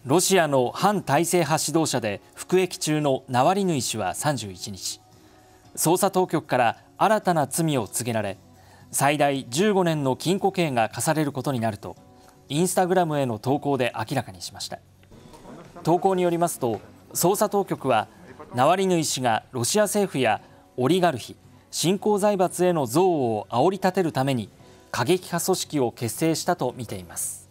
ロシアの反体制派指導者で服役中のナワリヌイ氏は31日、捜査当局から新たな罪を告げられ、最大15年の禁錮刑が課されることになると、インスタグラムへの投稿で明らかにしました。投稿によりますと、捜査当局はナワリヌイ氏がロシア政府やオリガルヒ、新興財閥への憎悪を煽り立てるために過激派組織を結成したとみています。